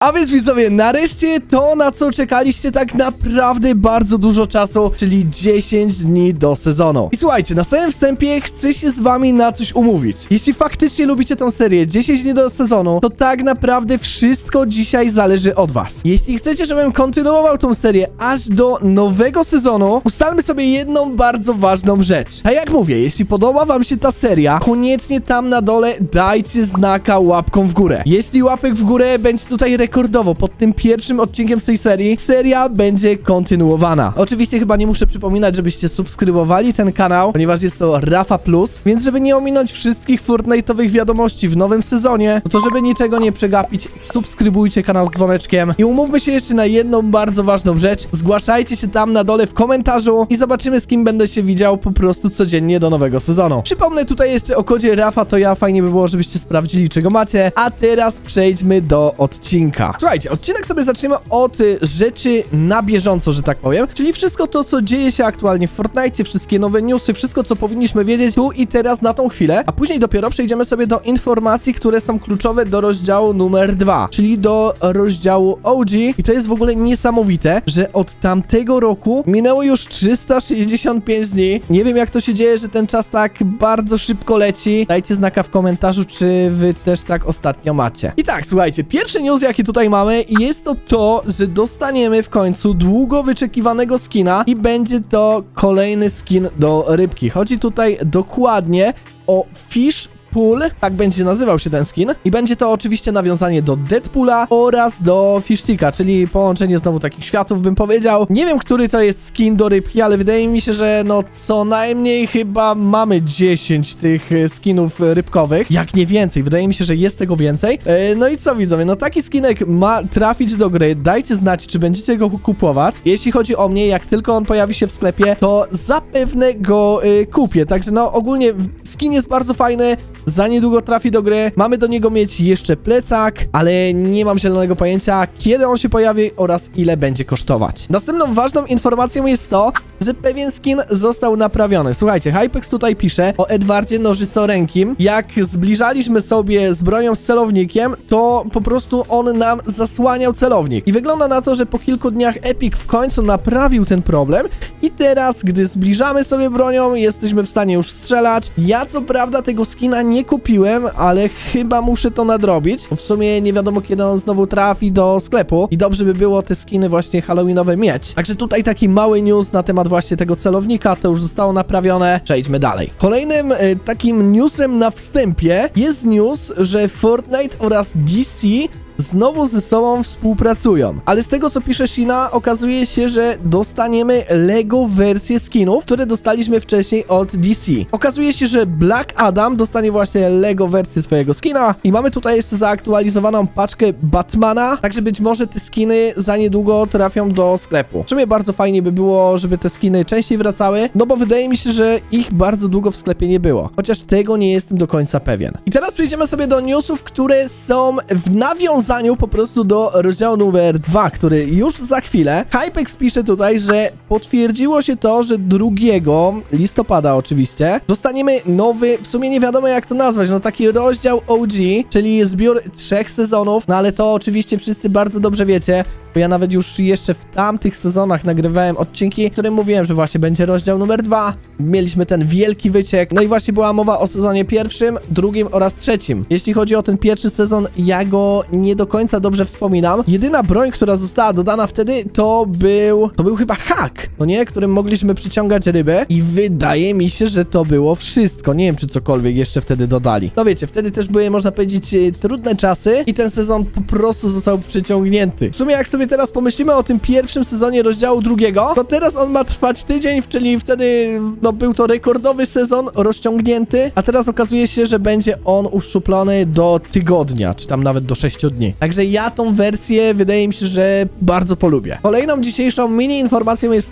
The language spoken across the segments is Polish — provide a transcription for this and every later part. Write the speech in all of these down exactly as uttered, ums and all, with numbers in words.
A więc widzowie, nareszcie to, na co czekaliście tak naprawdę bardzo dużo czasu, czyli dziesięć dni do sezonu. I słuchajcie, na samym wstępie chcę się z wami na coś umówić. Jeśli faktycznie lubicie tę serię dziesięć dni do sezonu, to tak naprawdę wszystko dzisiaj zależy od was. Jeśli chcecie, żebym kontynuował tą serię aż do nowego sezonu, ustalmy sobie jedną bardzo ważną rzecz. Tak jak mówię, jeśli podoba wam się ta seria, koniecznie tam na dole dajcie znaka łapką w górę. Jeśli łapek w górę będzie tutaj rekordowo pod tym pierwszym odcinkiem z tej serii, seria będzie kontynuowana. Oczywiście chyba nie muszę przypominać, żebyście subskrybowali ten kanał, ponieważ jest to Rafa Plus, więc żeby nie ominąć wszystkich Fortnite'owych wiadomości w nowym sezonie, no to żeby niczego nie przegapić, subskrybujcie kanał z dzwoneczkiem i umówmy się jeszcze na jedną bardzo ważną rzecz. Zgłaszajcie się tam na dole w komentarzu i zobaczymy, z kim będę się widział po prostu codziennie do nowego sezonu. Przypomnę tutaj jeszcze o kodzie Rafa to ja, fajnie by było, żebyście sprawdzili, czego macie, a teraz przejdźmy do odcinka. Słuchajcie, odcinek sobie zaczniemy od y, rzeczy na bieżąco, że tak powiem, czyli wszystko to, co dzieje się aktualnie w Fortnite, wszystkie nowe newsy, wszystko, co powinniśmy wiedzieć tu i teraz na tą chwilę, a później dopiero przejdziemy sobie do informacji, które są kluczowe do rozdziału numer dwa, czyli do rozdziału O G. I to jest w ogóle niesamowite, że od tamtego roku minęło już trzysta sześćdziesiąt pięć dni. Nie wiem, jak to się dzieje, że ten czas tak bardzo szybko leci. Dajcie znaka w komentarzu, czy wy też tak ostatnio macie. I tak, słuchajcie, pierwszy news, jaki tutaj mamy, jest to to, że dostaniemy w końcu długo wyczekiwanego skina i będzie to kolejny skin do rybki. Chodzi tutaj dokładnie o Fish Pool, tak będzie nazywał się ten skin i będzie to oczywiście nawiązanie do Deadpoola oraz do Fishsticka, czyli połączenie znowu takich światów, bym powiedział. Nie wiem, który to jest skin do rybki, ale wydaje mi się, że no co najmniej chyba mamy dziesięć tych skinów rybkowych, jak nie więcej. Wydaje mi się, że jest tego więcej. E, no i co, widzowie, no taki skinek ma trafić do gry. Dajcie znać, czy będziecie go kupować. Jeśli chodzi o mnie, jak tylko on pojawi się w sklepie, to zapewne go e, kupię. Także no ogólnie skin jest bardzo fajny. Za niedługo trafi do gry. Mamy do niego mieć jeszcze plecak, ale nie mam zielonego pojęcia, kiedy on się pojawi oraz ile będzie kosztować. Następną ważną informacją jest to, że pewien skin został naprawiony. Słuchajcie, Hypex tutaj pisze o Edwardzie Nożycorękim. Jak zbliżaliśmy sobie z bronią z celownikiem, to po prostu on nam zasłaniał celownik. I wygląda na to, że po kilku dniach Epic w końcu naprawił ten problem i teraz, gdy zbliżamy sobie bronią, jesteśmy w stanie już strzelać. Ja co prawda tego skina nie kupiłem, ale chyba muszę to nadrobić. W sumie nie wiadomo, kiedy on znowu trafi do sklepu i dobrze by było te skiny właśnie halloweenowe mieć. Także tutaj taki mały news na temat właśnie tego celownika, to już zostało naprawione. Przejdźmy dalej. Kolejnym y, takim newsem na wstępie jest news, że Fortnite oraz D C znowu ze sobą współpracują. Ale z tego, co pisze Shina, okazuje się, że dostaniemy Lego wersję skinów, które dostaliśmy wcześniej od D C. Okazuje się, że Black Adam dostanie właśnie Lego wersję swojego skina i mamy tutaj jeszcze zaaktualizowaną paczkę Batmana, także być może te skiny za niedługo trafią do sklepu. W sumie bardzo fajnie by było, żeby te skiny częściej wracały, no bo wydaje mi się, że ich bardzo długo w sklepie nie było. Chociaż tego nie jestem do końca pewien. I teraz przejdziemy sobie do newsów, które są w nawiązaniu po prostu do rozdziału numer dwa, który już za chwilę. Hypex pisze tutaj, że potwierdziło się to, że drugiego listopada oczywiście dostaniemy nowy, w sumie nie wiadomo jak to nazwać, no taki rozdział O G, czyli zbiór trzech sezonów, no ale to oczywiście wszyscy bardzo dobrze wiecie, bo ja nawet już jeszcze w tamtych sezonach nagrywałem odcinki, w którym mówiłem, że właśnie będzie rozdział numer dwa. Mieliśmy ten wielki wyciek, no i właśnie była mowa o sezonie pierwszym, drugim oraz trzecim. Jeśli chodzi o ten pierwszy sezon, ja go nie do końca dobrze wspominam. Jedyna broń, która została dodana wtedy, to był, to był chyba hak, no nie? Którym mogliśmy przyciągać ryby i wydaje mi się, że to było wszystko. Nie wiem, czy cokolwiek jeszcze wtedy dodali. No wiecie, wtedy też były, można powiedzieć, trudne czasy i ten sezon po prostu został przyciągnięty. W sumie jak sobie teraz pomyślimy o tym pierwszym sezonie rozdziału drugiego, to teraz on ma trwać tydzień, czyli wtedy no był to rekordowy sezon rozciągnięty, a teraz okazuje się, że będzie on uszczuplony do tygodnia, czy tam nawet do sześciu dni. Także ja tą wersję wydaje mi się, że bardzo polubię. Kolejną dzisiejszą mini informacją jest to,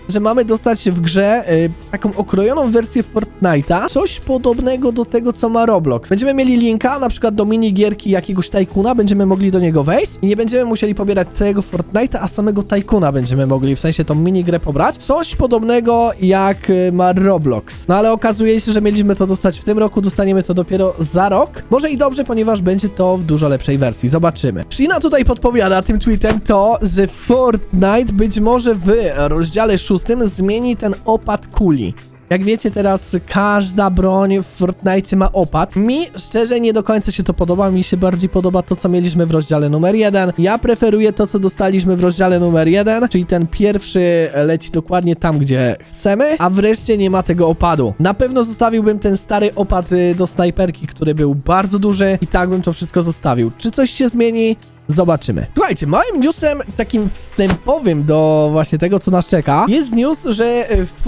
że mamy dostać w grze y, taką okrojoną wersję Fortnite'a, coś podobnego do tego, co ma Roblox. Będziemy mieli linka, na przykład do minigierki jakiegoś tajkuna, będziemy mogli do niego wejść i nie będziemy musieli pobierać całego Fortnite'a, a samego tajkuna będziemy mogli, w sensie tą minigrę pobrać. Coś podobnego jak y, ma Roblox. No ale okazuje się, że mieliśmy to dostać w tym roku, dostaniemy to dopiero za rok. Może i dobrze, ponieważ będzie to w dużo lepszej wersji. Zobaczymy. Shina tutaj podpowiada tym tweetem to, że Fortnite być może w rozdziale szóstym zmieni ten opad kuli. Jak wiecie, teraz każda broń w Fortnite ma opad. Mi szczerze nie do końca się to podoba. Mi się bardziej podoba to, co mieliśmy w rozdziale numer jeden. Ja preferuję to, co dostaliśmy w rozdziale numer jeden, czyli ten pierwszy leci dokładnie tam, gdzie chcemy, a wreszcie nie ma tego opadu. Na pewno zostawiłbym ten stary opad do snajperki, który był bardzo duży i tak bym to wszystko zostawił. Czy coś się zmieni? Zobaczymy. Słuchajcie, małym newsem takim wstępowym do właśnie tego, co nas czeka, jest news, że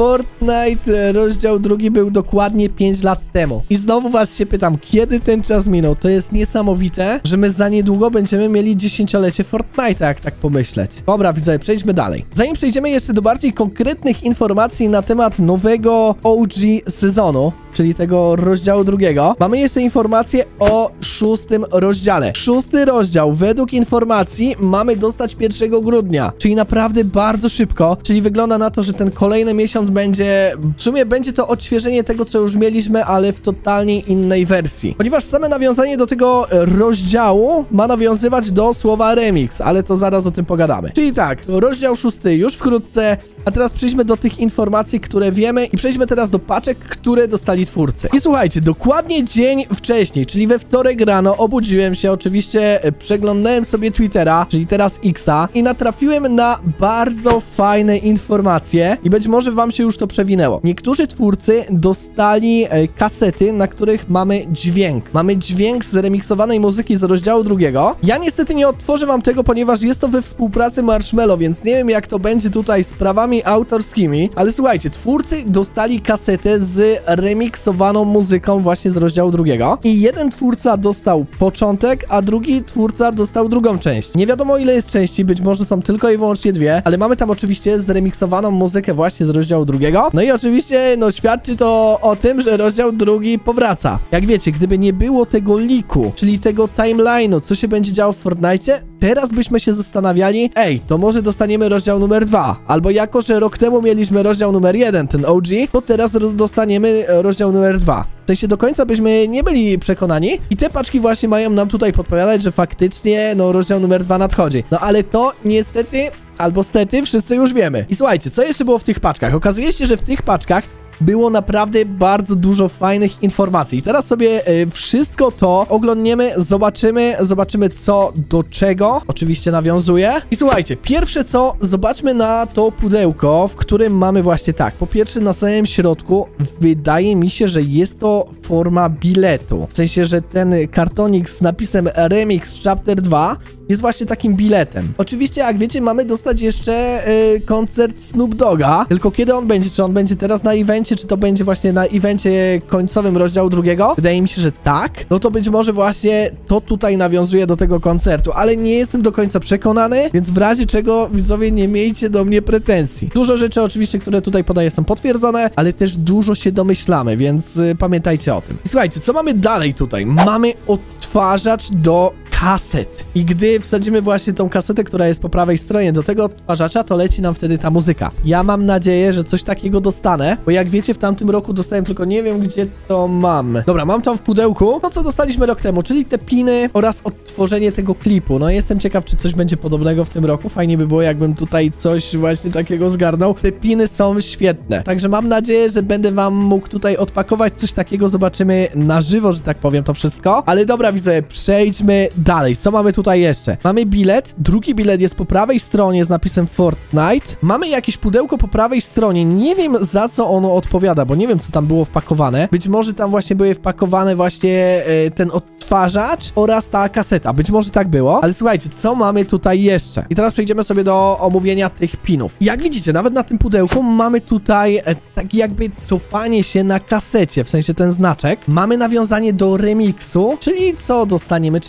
Fortnite rozdział drugi był dokładnie pięć lat temu. I znowu was się pytam, kiedy ten czas minął? To jest niesamowite, że my za niedługo będziemy mieli dziesięciolecie Fortnite'a, jak tak pomyśleć. Dobra, widzowie, przejdźmy dalej. Zanim przejdziemy jeszcze do bardziej konkretnych informacji na temat nowego O G sezonu, czyli tego rozdziału drugiego, mamy jeszcze informację o szóstym rozdziale. Szósty rozdział, według informacji, mamy dostać pierwszego grudnia, czyli naprawdę bardzo szybko, czyli wygląda na to, że ten kolejny miesiąc będzie, w sumie będzie to odświeżenie tego, co już mieliśmy, ale w totalnie innej wersji. Ponieważ same nawiązanie do tego rozdziału ma nawiązywać do słowa remix, ale to zaraz o tym pogadamy. Czyli tak, rozdział szósty już wkrótce, a teraz przejdźmy do tych informacji, które wiemy i przejdźmy teraz do paczek, które dostali twórcy. I słuchajcie, dokładnie dzień wcześniej, czyli we wtorek rano obudziłem się, oczywiście przeglądałem sobie Twittera, czyli teraz Xa i natrafiłem na bardzo fajne informacje i być może wam się już to przewinęło. Niektórzy twórcy dostali e, kasety, na których mamy dźwięk. Mamy dźwięk z remiksowanej muzyki z rozdziału drugiego. Ja niestety nie otworzę wam tego, ponieważ jest to we współpracy Marshmello, więc nie wiem, jak to będzie tutaj z prawami autorskimi, ale słuchajcie, twórcy dostali kasetę z remiksowaną muzyką właśnie z rozdziału drugiego i jeden twórca dostał początek, a drugi twórca dostał drugą część. Nie wiadomo, ile jest części, być może są tylko i wyłącznie dwie, ale mamy tam oczywiście zremiksowaną muzykę właśnie z rozdziału drugiego. No i oczywiście, no świadczy to o tym, że rozdział drugi powraca. Jak wiecie, gdyby nie było tego leaku, czyli tego timeline'u, co się będzie działo w Fortnite, teraz byśmy się zastanawiali, ej, to może dostaniemy rozdział numer dwa, albo jako, że rok temu mieliśmy rozdział numer jeden, ten O G, to teraz dostaniemy rozdział numer dwa. W sensie do końca byśmy nie byli przekonani i te paczki właśnie mają nam tutaj podpowiadać, że faktycznie, no, rozdział numer dwa nadchodzi. No ale to niestety, albo stety, wszyscy już wiemy. I słuchajcie, co jeszcze było w tych paczkach? Okazuje się, że w tych paczkach było naprawdę bardzo dużo fajnych informacji. I teraz sobie y, wszystko to oglądniemy, zobaczymy, zobaczymy co do czego oczywiście nawiązuje. I słuchajcie, pierwsze co, zobaczmy na to pudełko, w którym mamy właśnie tak. Po pierwsze, na samym środku wydaje mi się, że jest to forma biletu. W sensie, że ten kartonik z napisem Remix Chapter dwa jest właśnie takim biletem. Oczywiście, jak wiecie, mamy dostać jeszcze yy, koncert Snoop Dogga, tylko kiedy on będzie? Czy on będzie teraz na evencie, czy to będzie właśnie na evencie końcowym rozdziału drugiego? Wydaje mi się, że tak. No to być może właśnie to tutaj nawiązuje do tego koncertu, ale nie jestem do końca przekonany, więc w razie czego, widzowie, nie miejcie do mnie pretensji. Dużo rzeczy oczywiście, które tutaj podaję, są potwierdzone, ale też dużo się domyślamy, więc yy, pamiętajcie o tym. I słuchajcie, co mamy dalej tutaj? Mamy odtwarzacz do kaset. I gdy wsadzimy właśnie tą kasetę, która jest po prawej stronie do tego odtwarzacza, to leci nam wtedy ta muzyka. Ja mam nadzieję, że coś takiego dostanę, bo jak wiecie, w tamtym roku dostałem, tylko nie wiem, gdzie to mam. Dobra, mam tam w pudełku to, co dostaliśmy rok temu, czyli te piny oraz odtworzenie tego klipu. No jestem ciekaw, czy coś będzie podobnego w tym roku. Fajnie by było, jakbym tutaj coś właśnie takiego zgarnął. Te piny są świetne. Także mam nadzieję, że będę wam mógł tutaj odpakować coś takiego. Zobaczymy na żywo, że tak powiem, to wszystko. Ale dobra, widzowie, przejdźmy dalej. Co mamy tutaj jeszcze? Mamy bilet. Drugi bilet jest po prawej stronie z napisem Fortnite. Mamy jakieś pudełko po prawej stronie. Nie wiem, za co ono odpowiada, bo nie wiem, co tam było wpakowane. Być może tam właśnie były wpakowane właśnie e, ten odtwarzacz oraz ta kaseta. Być może tak było. Ale słuchajcie, co mamy tutaj jeszcze? I teraz przejdziemy sobie do omówienia tych pinów. Jak widzicie, nawet na tym pudełku mamy tutaj e, tak jakby cofanie się na kasecie, w sensie ten znaczek. Mamy nawiązanie do remiksu, czyli co dostaniemy? Czyli dostaniemy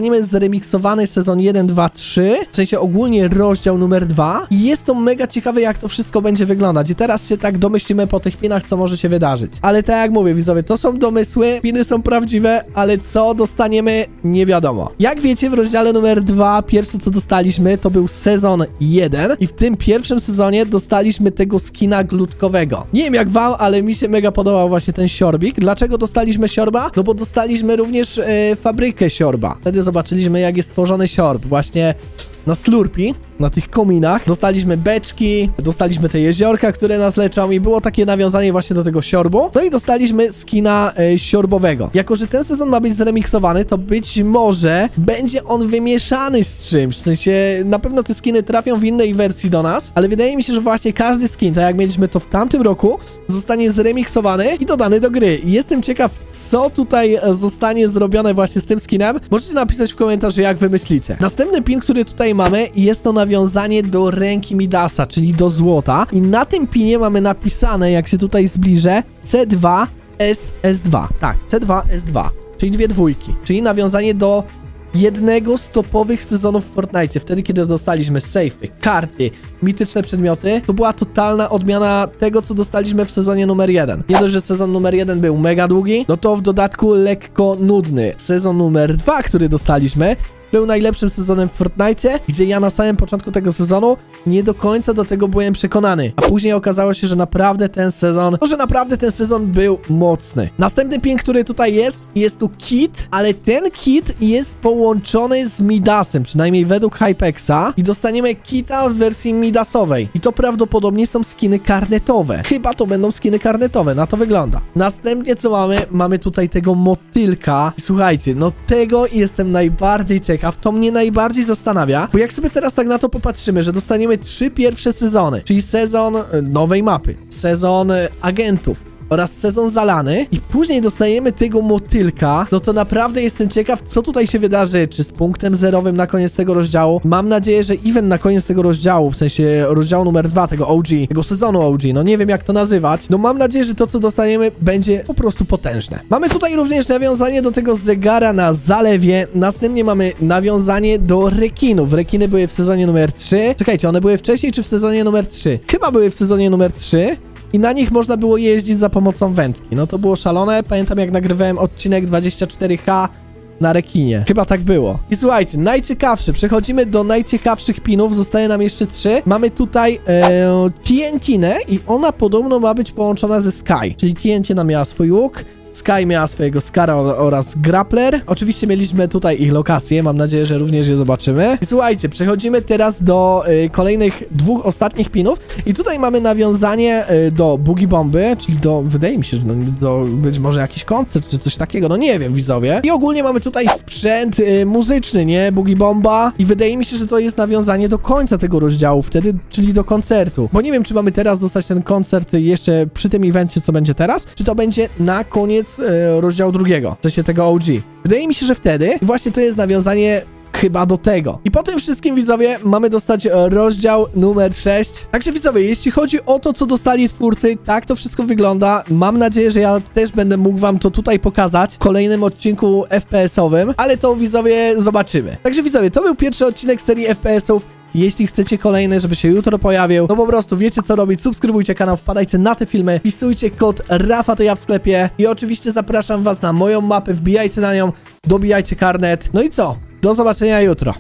dostaniemy zremiksowany sezon jeden, dwa, trzy, w sensie ogólnie rozdział numer dwa i jest to mega ciekawe, jak to wszystko będzie wyglądać i teraz się tak domyślimy po tych pinach, co może się wydarzyć. Ale tak jak mówię, widzowie, to są domysły, piny są prawdziwe, ale co dostaniemy, nie wiadomo. Jak wiecie, w rozdziale numer dwa pierwsze, co dostaliśmy, to był sezon jeden i w tym pierwszym sezonie dostaliśmy tego skina glutkowego. Nie wiem jak wam, ale mi się mega podobał właśnie ten siorbik. Dlaczego dostaliśmy siorba? No bo dostaliśmy również e, fabrykę siorba. Wtedy zobaczyliśmy, jak jest tworzony siorb. Właśnie na Slurpee, na tych kominach. Dostaliśmy beczki, dostaliśmy te jeziorka, które nas leczą i było takie nawiązanie właśnie do tego siorbu. No i dostaliśmy skina e, siorbowego. Jako że ten sezon ma być zremiksowany, to być może będzie on wymieszany z czymś. W sensie na pewno te skiny trafią w innej wersji do nas, ale wydaje mi się, że właśnie każdy skin, tak jak mieliśmy to w tamtym roku, zostanie zremiksowany i dodany do gry. I jestem ciekaw, co tutaj zostanie zrobione właśnie z tym skinem. Możecie napisać w komentarzu, jak wy myślicie. Następny pin, który tutaj mamy, jest to nawiązanie do ręki Midasa, czyli do złota. I na tym pinie mamy napisane, jak się tutaj zbliżę, C dwa S S dwa. Tak, C dwa S dwa, czyli dwie dwójki. Czyli nawiązanie do jednego z topowych sezonów w Fortnite. Wtedy, kiedy dostaliśmy sejfy, karty, mityczne przedmioty, to była totalna odmiana tego, co dostaliśmy w sezonie numer jeden. Nie dość, że sezon numer jeden był mega długi, no to w dodatku lekko nudny. Sezon numer dwa, który dostaliśmy, był najlepszym sezonem w Fortnite, gdzie ja na samym początku tego sezonu nie do końca do tego byłem przekonany. A później okazało się, że naprawdę ten sezon, no, że naprawdę ten sezon był mocny. Następny pin, który tutaj jest, jest tu kit, ale ten kit jest połączony z Midasem, przynajmniej według Hypexa, i dostaniemy kita w wersji Midasowej. I to prawdopodobnie są skiny karnetowe. Chyba to będą skiny karnetowe, na to wygląda. Następnie co mamy? Mamy tutaj tego motylka. I słuchajcie, no tego jestem najbardziej ciekaw. A to mnie najbardziej zastanawia, bo jak sobie teraz tak na to popatrzymy, że dostaniemy trzy pierwsze sezony, czyli sezon nowej mapy, sezon agentów oraz sezon zalany i później dostajemy tego motylka, no to naprawdę jestem ciekaw, co tutaj się wydarzy, czy z punktem zerowym na koniec tego rozdziału. Mam nadzieję, że event na koniec tego rozdziału, w sensie rozdziału numer dwa, tego O G, tego sezonu O G, no nie wiem jak to nazywać, no mam nadzieję, że to, co dostaniemy, będzie po prostu potężne. Mamy tutaj również nawiązanie do tego zegara na zalewie, następnie mamy nawiązanie do rekinów. Rekiny były w sezonie numer trzy. Czekajcie, one były wcześniej, czy w sezonie numer trzy? Chyba były w sezonie numer trzy. I na nich można było jeździć za pomocą wędki. No to było szalone. Pamiętam, jak nagrywałem odcinek dwadzieścia cztery H na rekinie. Chyba tak było. I słuchajcie, najciekawsze. Przechodzimy do najciekawszych pinów. Zostaje nam jeszcze trzy. Mamy tutaj e, Tientinę i ona podobno ma być połączona ze Sky. Czyli Tientina miała swój łuk, Sky miała swojego Skara oraz Grappler. Oczywiście mieliśmy tutaj ich lokacje, mam nadzieję, że również je zobaczymy. I słuchajcie, przechodzimy teraz do y, kolejnych dwóch ostatnich pinów i tutaj mamy nawiązanie y, do Boogie Bomby, czyli do, wydaje mi się, że no, do być może jakiś koncert czy coś takiego, no nie wiem, widzowie. I ogólnie mamy tutaj sprzęt y, muzyczny, nie? Boogie Bomba i wydaje mi się, że to jest nawiązanie do końca tego rozdziału wtedy, czyli do koncertu. Bo nie wiem, czy mamy teraz dostać ten koncert jeszcze przy tym evencie, co będzie teraz, czy to będzie na koniec rozdziału drugiego, w sensie tego O G. Wydaje mi się, że wtedy i właśnie to jest nawiązanie chyba do tego. I po tym wszystkim, widzowie, mamy dostać rozdział numer sześć. Także, widzowie, jeśli chodzi o to, co dostali twórcy, tak to wszystko wygląda. Mam nadzieję, że ja też będę mógł wam to tutaj pokazać w kolejnym odcinku F P S-owym, ale to, widzowie, zobaczymy. Także, widzowie, to był pierwszy odcinek serii F P S-ów. Jeśli chcecie kolejny, żeby się jutro pojawił, no po prostu wiecie co robić, subskrybujcie kanał, wpadajcie na te filmy, wpisujcie kod Rafa to ja w sklepie i oczywiście zapraszam was na moją mapę, wbijajcie na nią, dobijajcie karnet. No i co? Do zobaczenia jutro.